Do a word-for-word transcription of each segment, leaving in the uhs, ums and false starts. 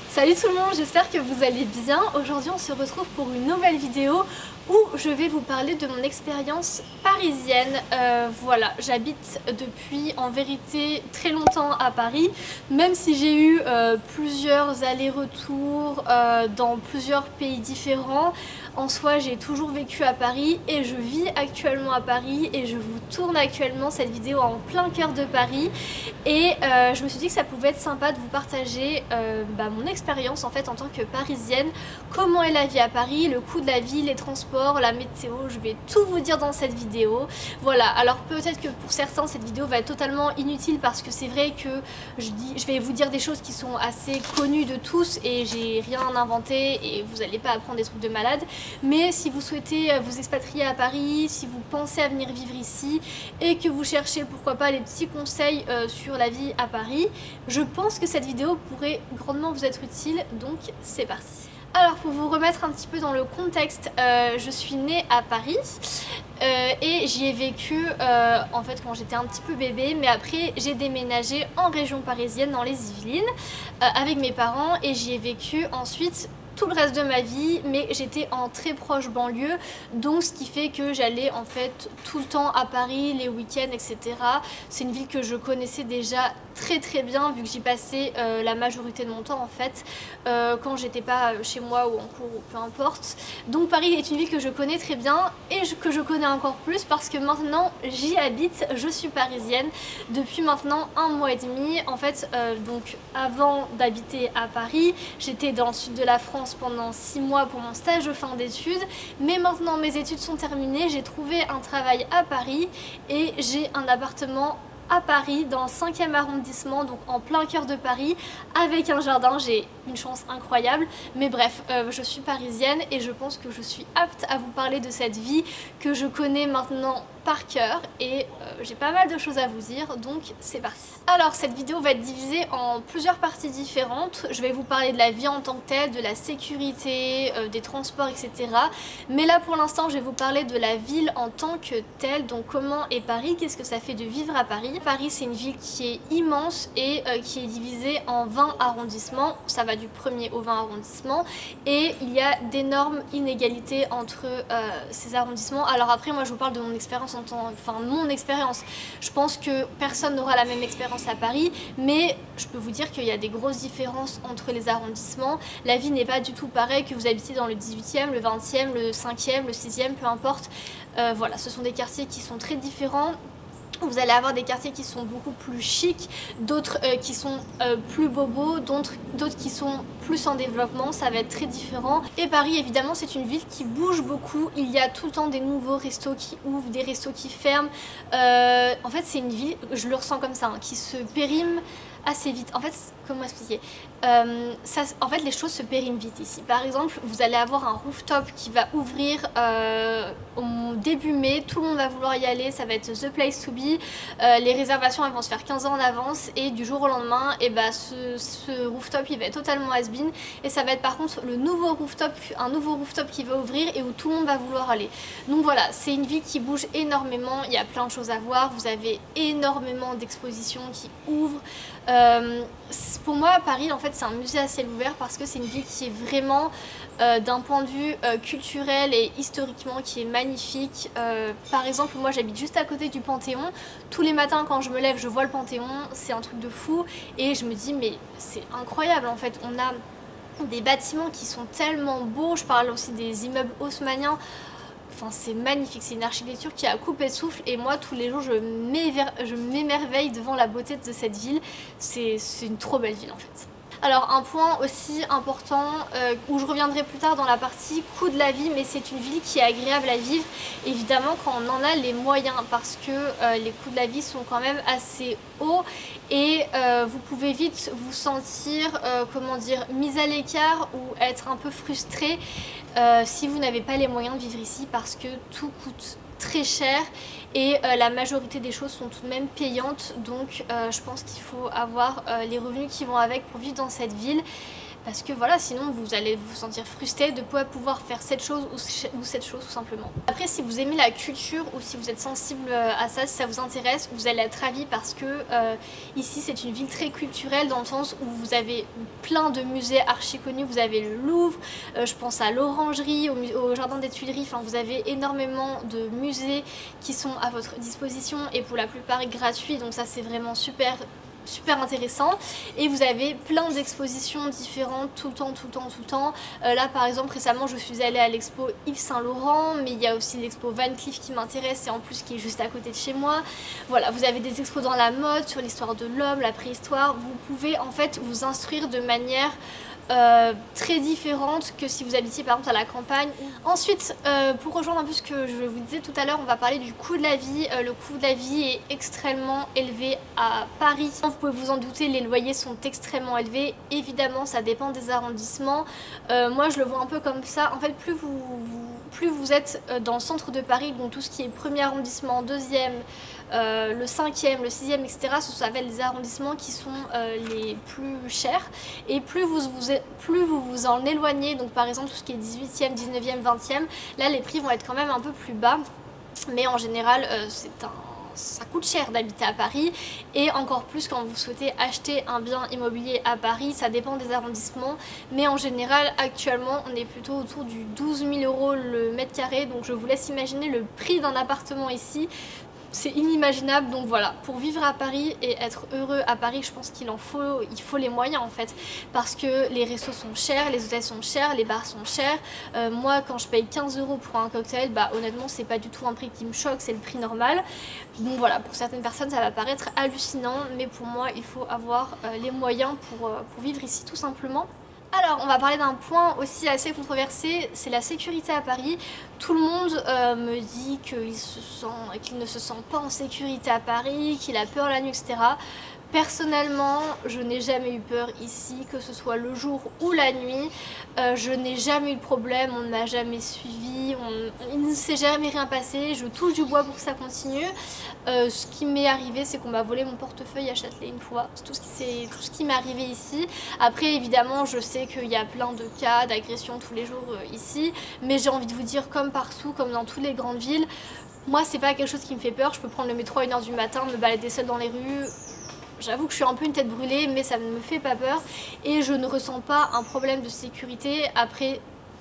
Salut tout le monde, j'espère que vous allez bien. Aujourd'hui on se retrouve pour une nouvelle vidéo où je vais vous parler de mon expérience parisienne. Euh, voilà, j'habite depuis en vérité très longtemps à Paris, même si j'ai eu euh, plusieurs allers-retours euh, dans plusieurs pays différents. En soi, j'ai toujours vécu à Paris et je vis actuellement à Paris et je vous tourne actuellement cette vidéo en plein cœur de Paris. Et euh, je me suis dit que ça pouvait être sympa de vous partager euh, bah, mon expérience en fait en tant que parisienne. Comment est la vie à Paris, le coût de la vie, les transports, la météo, je vais tout vous dire dans cette vidéo. Voilà, alors peut-être que pour certains cette vidéo va être totalement inutile parce que c'est vrai que je, dis, je vais vous dire des choses qui sont assez connues de tous et j'ai rien inventé et vous n'allez pas apprendre des trucs de malade. Mais si vous souhaitez vous expatrier à Paris, si vous pensez à venir vivre ici et que vous cherchez pourquoi pas des petits conseils euh, sur la vie à Paris, je pense que cette vidéo pourrait grandement vous être utile, donc c'est parti. Alors pour vous remettre un petit peu dans le contexte, euh, je suis née à Paris euh, et j'y ai vécu euh, en fait quand j'étais un petit peu bébé, mais après j'ai déménagé en région parisienne dans les Yvelines euh, avec mes parents et j'y ai vécu ensuite tout le reste de ma vie, mais j'étais en très proche banlieue, donc ce qui fait que j'allais en fait tout le temps à Paris, les week-ends, et cetera. C'est une ville que je connaissais déjà très très bien vu que j'y passais euh, la majorité de mon temps en fait, euh, quand j'étais pas chez moi ou en cours ou peu importe. Donc Paris est une ville que je connais très bien et je, que je connais encore plus parce que maintenant j'y habite, je suis parisienne depuis maintenant un mois et demi. En fait, euh, donc avant d'habiter à Paris, j'étais dans le sud de la France pendant six mois pour mon stage de fin d'études, mais maintenant mes études sont terminées, j'ai trouvé un travail à Paris et j'ai un appartement à Paris dans le cinquième arrondissement, donc en plein cœur de Paris avec un jardin. J'ai une chance incroyable, mais bref, euh, je suis parisienne et je pense que je suis apte à vous parler de cette vie que je connais maintenant par cœur et euh, j'ai pas mal de choses à vous dire, donc c'est parti. Alors cette vidéo va être divisée en plusieurs parties différentes. Je vais vous parler de la vie en tant que telle, de la sécurité, euh, des transports, et cetera. Mais là pour l'instant je vais vous parler de la ville en tant que telle, donc comment est Paris, qu'est-ce que ça fait de vivre à Paris. Paris c'est une ville qui est immense et euh, qui est divisée en vingt arrondissements, ça va du premier au vingt arrondissements et il y a d'énormes inégalités entre euh, ces arrondissements. Alors après moi je vous parle de mon expérience en tant, enfin mon expérience, je pense que personne n'aura la même expérience à Paris, mais je peux vous dire qu'il y a des grosses différences entre les arrondissements. La vie n'est pas du tout pareille que vous habitez dans le dix-huitième, le vingtième, le cinquième, le sixième, peu importe. Euh, voilà, ce sont des quartiers qui sont très différents. Vous allez avoir des quartiers qui sont beaucoup plus chics, d'autres euh, qui sont euh, plus bobos, d'autres qui sont plus en développement, ça va être très différent. Et Paris évidemment c'est une ville qui bouge beaucoup, il y a tout le temps des nouveaux restos qui ouvrent, des restos qui ferment. Euh, en fait c'est une ville, je le ressens comme ça, hein, qui se périme assez vite. En fait, comment expliquer, euh, ça, en fait les choses se périment vite ici. Par exemple, vous allez avoir un rooftop qui va ouvrir euh, au début mai, tout le monde va vouloir y aller, ça va être the place to be. Euh, les réservations elles vont se faire quinze ans en avance et du jour au lendemain, et bah, ce, ce rooftop il va être totalement has-been et ça va être par contre le nouveau rooftop, un nouveau rooftop qui va ouvrir et où tout le monde va vouloir aller. Donc voilà, c'est une ville qui bouge énormément, il y a plein de choses à voir, vous avez énormément d'expositions qui ouvrent. Euh, pour moi Paris en fait c'est un musée à ciel ouvert parce que c'est une ville qui est vraiment euh, d'un point de vue euh, culturel et historiquement qui est magnifique. Euh, par exemple moi j'habite juste à côté du Panthéon, tous les matins quand je me lève je vois le Panthéon, c'est un truc de fou et je me dis mais c'est incroyable en fait, on a des bâtiments qui sont tellement beaux, je parle aussi des immeubles haussmanniens. Enfin, c'est magnifique, c'est une architecture qui a coupé de souffle et moi tous les jours je m'émerveille devant la beauté de cette ville. C'est une trop belle ville en fait. Alors un point aussi important euh, où je reviendrai plus tard dans la partie coût de la vie, mais c'est une ville qui est agréable à vivre évidemment quand on en a les moyens parce que euh, les coûts de la vie sont quand même assez hauts et euh, vous pouvez vite vous sentir euh, comment dire mise à l'écart ou être un peu frustré euh, si vous n'avez pas les moyens de vivre ici parce que tout coûte très cher et euh, la majorité des choses sont tout de même payantes, donc euh, je pense qu'il faut avoir euh, les revenus qui vont avec pour vivre dans cette ville. parce que voilà, sinon vous allez vous sentir frustré de pas pouvoir faire cette chose ou cette chose tout simplement. Après, si vous aimez la culture ou si vous êtes sensible à ça, si ça vous intéresse, vous allez être ravis parce que euh, ici c'est une ville très culturelle dans le sens où vous avez plein de musées archi connus. Vous avez le Louvre, euh, je pense à l'Orangerie, au, au Jardin des Tuileries, enfin vous avez énormément de musées qui sont à votre disposition et pour la plupart gratuits, donc ça c'est vraiment super super intéressant. Et vous avez plein d'expositions différentes tout le temps, tout le temps, tout le temps. Euh, là par exemple récemment je suis allée à l'expo Yves Saint Laurent, mais il y a aussi l'expo Van Cleef qui m'intéresse et en plus qui est juste à côté de chez moi. Voilà, vous avez des expos dans la mode, sur l'histoire de l'homme, la préhistoire. Vous pouvez en fait vous instruire de manière Euh, très différente que si vous habitiez par exemple à la campagne. Ensuite, euh, pour rejoindre un peu ce que je vous disais tout à l'heure, on va parler du coût de la vie. Euh, le coût de la vie est extrêmement élevé à Paris. Vous pouvez vous en douter, les loyers sont extrêmement élevés. Évidemment, ça dépend des arrondissements. Euh, moi, je le vois un peu comme ça. En fait, plus vous, vous, plus vous êtes dans le centre de Paris, donc tout ce qui est premier arrondissement, deuxième, Euh, le cinquième, le sixième, et cetera. Ce sont les arrondissements qui sont euh, les plus chers. Et plus vous, vous, plus vous vous en éloignez, donc par exemple tout ce qui est dix-huitième, dix-neuvième, vingtième, là les prix vont être quand même un peu plus bas. Mais en général, euh, c'est un... ça coûte cher d'habiter à Paris et encore plus quand vous souhaitez acheter un bien immobilier à Paris, ça dépend des arrondissements, mais en général actuellement on est plutôt autour du douze mille euros le mètre carré, donc je vous laisse imaginer le prix d'un appartement ici. C'est inimaginable, donc voilà, pour vivre à Paris et être heureux à Paris, je pense qu'il en faut, il faut les moyens en fait, parce que les restos sont chers, les hôtels sont chers, les bars sont chers. Euh, moi, quand je paye quinze euros pour un cocktail, bah honnêtement, c'est pas du tout un prix qui me choque, c'est le prix normal. Donc voilà, pour certaines personnes, ça va paraître hallucinant, mais pour moi, il faut avoir euh, les moyens pour, euh, pour vivre ici tout simplement. Alors, on va parler d'un point aussi assez controversé, c'est la sécurité à Paris. Tout le monde euh, me dit qu'il se sent, qu'il ne se sent pas en sécurité à Paris, qu'il a peur la nuit, et cetera. Personnellement, je n'ai jamais eu peur ici, que ce soit le jour ou la nuit. Euh, je n'ai jamais eu de problème, on ne m'a jamais suivi, on, il ne s'est jamais rien passé. Je touche du bois pour que ça continue. Euh, ce qui m'est arrivé, c'est qu'on m'a volé mon portefeuille à Châtelet une fois. C'est tout ce qui, tout ce qui m'est arrivé ici. Après, évidemment, je sais qu'il y a plein de cas d'agression tous les jours euh, ici. Mais j'ai envie de vous dire, comme partout, comme dans toutes les grandes villes, moi, c'est pas quelque chose qui me fait peur. Je peux prendre le métro à une heure du matin, me balader seule dans les rues. J'avoue que je suis un peu une tête brûlée, mais ça ne me fait pas peur et je ne ressens pas un problème de sécurité. Après,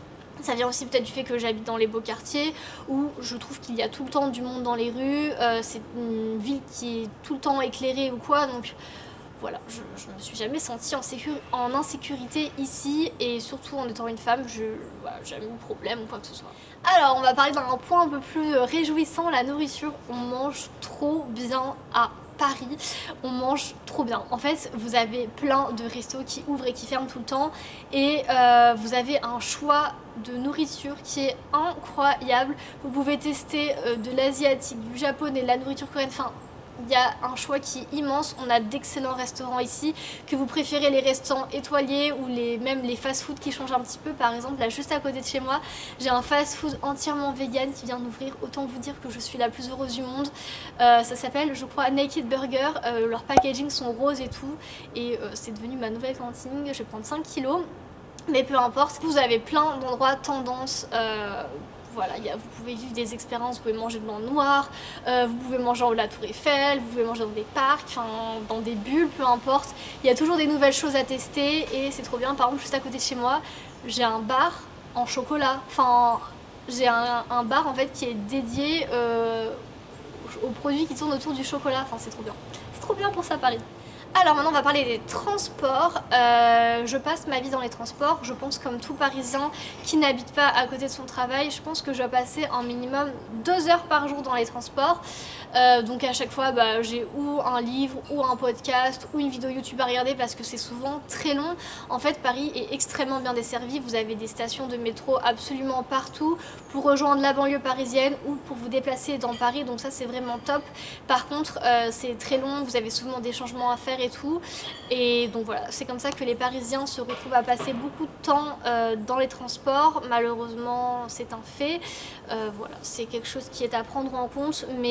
ça vient aussi peut-être du fait que j'habite dans les beaux quartiers où je trouve qu'il y a tout le temps du monde dans les rues. Euh, c'est une ville qui est tout le temps éclairée ou quoi, donc voilà, je, je me suis jamais sentie en, en insécurité ici et surtout en étant une femme, je n'ai voilà, jamais eu de problème ou quoi que ce soit. Alors, on va parler d'un point un peu plus réjouissant, la nourriture. On mange trop bien à Paris, on mange trop bien. En fait, vous avez plein de restos qui ouvrent et qui ferment tout le temps et euh, vous avez un choix de nourriture qui est incroyable. Vous pouvez tester euh, de l'asiatique, du japonais, de la nourriture coréenne, enfin il y a un choix qui est immense. On a d'excellents restaurants ici. Que vous préférez les restaurants étoilés ou les, même les fast-food qui changent un petit peu. Par exemple, là juste à côté de chez moi, j'ai un fast-food entièrement vegan qui vient d'ouvrir. Autant vous dire que je suis la plus heureuse du monde. Euh, ça s'appelle, je crois, Naked Burger. Euh, leurs packaging sont roses et tout. Et euh, c'est devenu ma nouvelle cantine. Je vais prendre cinq kilos. Mais peu importe, vous avez plein d'endroits tendance. Euh, Voilà, y a, vous pouvez vivre des expériences, vous pouvez manger dans le noir, euh, vous pouvez manger en haut de la tour Eiffel, vous pouvez manger dans des parcs, dans des bulles, peu importe. Il y a toujours des nouvelles choses à tester et c'est trop bien. Par exemple, juste à côté de chez moi, j'ai un bar en chocolat. Enfin, j'ai un, un bar en fait qui est dédié euh, aux produits qui tournent autour du chocolat. Enfin, c'est trop bien. C'est trop bien pour ça, Paris. Alors maintenant on va parler des transports. Euh, je passe ma vie dans les transports. Je pense comme tout Parisien qui n'habite pas à côté de son travail, je pense que je dois passer un minimum deux heures par jour dans les transports. Euh, donc à chaque fois bah, j'ai ou un livre ou un podcast ou une vidéo YouTube à regarder parce que c'est souvent très long. En fait Paris est extrêmement bien desservi. Vous avez des stations de métro absolument partout pour rejoindre la banlieue parisienne ou pour vous déplacer dans Paris. Donc ça c'est vraiment top. Par contre euh, c'est très long. Vous avez souvent des changements à faire et tout, et donc voilà, c'est comme ça que les Parisiens se retrouvent à passer beaucoup de temps euh, dans les transports. Malheureusement c'est un fait, euh, voilà, c'est quelque chose qui est à prendre en compte, mais euh,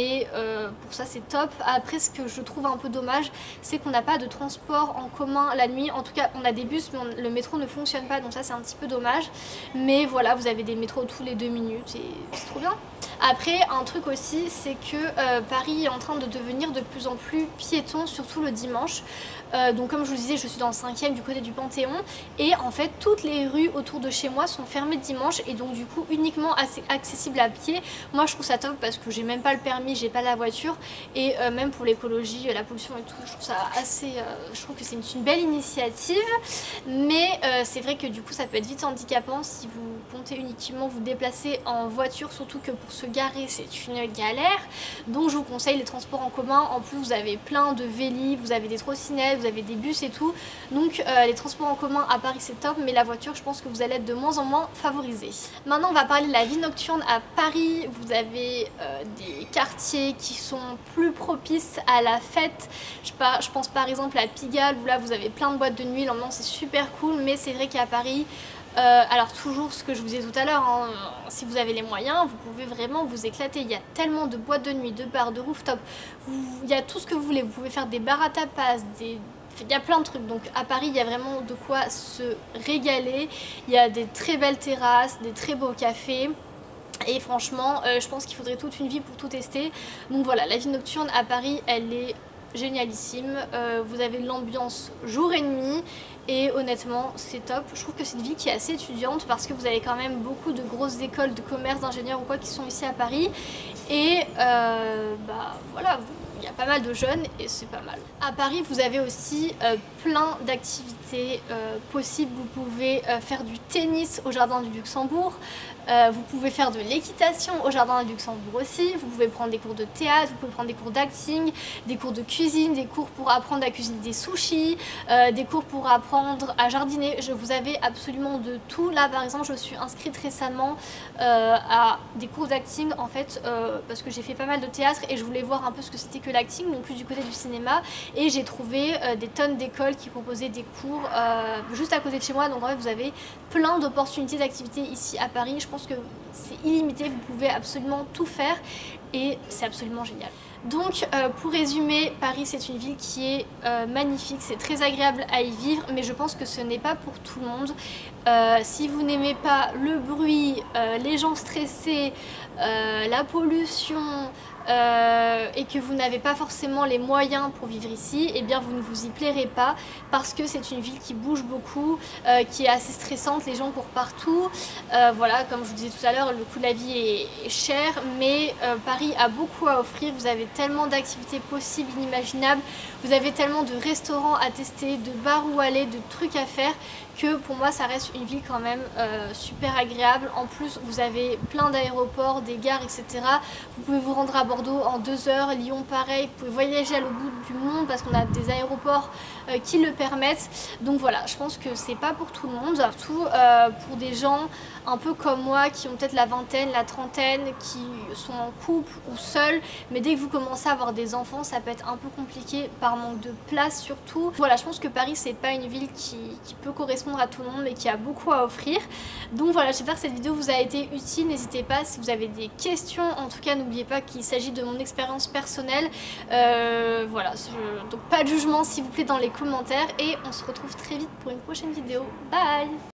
euh, pour ça c'est top. Après ce que je trouve un peu dommage, c'est qu'on n'a pas de transport en commun la nuit. En tout cas on a des bus mais on, le métro ne fonctionne pas, donc ça c'est un petit peu dommage. Mais voilà, vous avez des métros tous les deux minutes et c'est trop bien. Après un truc aussi, c'est que euh, Paris est en train de devenir de plus en plus piéton, surtout le dimanche. Euh, donc comme je vous disais, je suis dans le cinquième du côté du Panthéon et en fait toutes les rues autour de chez moi sont fermées dimanche et donc du coup uniquement assez accessibles à pied. Moi je trouve ça top parce que j'ai même pas le permis, j'ai pas la voiture et euh, même pour l'écologie, la pollution et tout, je trouve ça assez, euh, je trouve que c'est une, une belle initiative, mais euh, c'est vrai que du coup ça peut être vite handicapant si vous comptez uniquement vous déplacer en voiture, surtout que pour se garer c'est une galère. Donc je vous conseille les transports en commun. En plus vous avez plein de Vélib, vous avez des trottinettes, vous avez des bus et tout. Donc euh, les transports en commun à Paris c'est top, mais la voiture je pense que vous allez être de moins en moins favorisé. Maintenant on va parler de la vie nocturne à Paris. Vous avez euh, des quartiers qui sont plus propices à la fête. Je, par, je pense par exemple à Pigalle où là vous avez plein de boîtes de nuit, l'ambiance est super cool, mais c'est vrai qu'à Paris Euh, alors toujours ce que je vous ai tout à l'heure, hein, si vous avez les moyens, vous pouvez vraiment vous éclater. Il y a tellement de boîtes de nuit, de bars, de rooftop, vous, il y a tout ce que vous voulez. Vous pouvez faire des bars à tapas, des... il y a plein de trucs. Donc à Paris, il y a vraiment de quoi se régaler. Il y a des très belles terrasses, des très beaux cafés. Et franchement, euh, je pense qu'il faudrait toute une vie pour tout tester. Donc voilà, la vie nocturne à Paris, elle est génialissime. Euh, vous avez l'ambiance jour et nuit. Et honnêtement c'est top. Je trouve que c'est une vie qui est assez étudiante parce que vous avez quand même beaucoup de grosses écoles de commerce, d'ingénieurs ou quoi qui sont ici à Paris. Et euh, bah voilà, il y a pas mal de jeunes et c'est pas mal. À Paris vous avez aussi euh, plein d'activités euh, possibles. Vous pouvez euh, faire du tennis au jardin du Luxembourg. Euh, vous pouvez faire de l'équitation au jardin du Luxembourg aussi. Vous pouvez prendre des cours de théâtre, vous pouvez prendre des cours d'acting, des cours de cuisine, des cours pour apprendre à cuisiner des sushis, euh, des cours pour apprendre à jardiner. Je vous avais absolument de tout. Là par exemple je suis inscrite récemment euh, à des cours d'acting en fait euh, parce que j'ai fait pas mal de théâtre et je voulais voir un peu ce que c'était que l'acting, donc plus du côté du cinéma, et j'ai trouvé euh, des tonnes d'écoles qui proposaient des cours euh, juste à côté de chez moi. Donc en fait vous avez plein d'opportunités d'activités ici à Paris. Je pense que c'est illimité, vous pouvez absolument tout faire et c'est absolument génial. Donc euh, pour résumer, Paris c'est une ville qui est euh, magnifique, c'est très agréable à y vivre, mais je pense que ce n'est pas pour tout le monde. Euh, si vous n'aimez pas le bruit, euh, les gens stressés, euh, la pollution, Euh, et que vous n'avez pas forcément les moyens pour vivre ici, et eh bien vous ne vous y plairez pas parce que c'est une ville qui bouge beaucoup, euh, qui est assez stressante, les gens courent partout. Euh, voilà, comme je vous disais tout à l'heure, le coût de la vie est, est cher, mais euh, Paris a beaucoup à offrir. Vous avez tellement d'activités possibles, inimaginables, vous avez tellement de restaurants à tester, de bars où aller, de trucs à faire, que pour moi ça reste une ville quand même euh, super agréable. En plus vous avez plein d'aéroports, des gares, et cetera. Vous pouvez vous rendre à Bordeaux en deux heures, Lyon pareil, vous pouvez voyager à l'autre bout du monde parce qu'on a des aéroports euh, qui le permettent. Donc voilà, je pense que c'est pas pour tout le monde, surtout euh, pour des gens un peu comme moi qui ont peut-être la vingtaine, la trentaine, qui sont en couple ou seuls, mais dès que vous commencez à avoir des enfants ça peut être un peu compliqué par manque de place surtout. Voilà, je pense que Paris c'est pas une ville qui, qui peut correspondre à tout le monde mais qui a beaucoup à offrir. Donc voilà, j'espère que cette vidéo vous a été utile. N'hésitez pas si vous avez des questions. En tout cas n'oubliez pas qu'il s'agit de mon expérience personnelle. Euh, voilà, je... donc pas de jugement s'il vous plaît dans les commentaires et on se retrouve très vite pour une prochaine vidéo. Bye!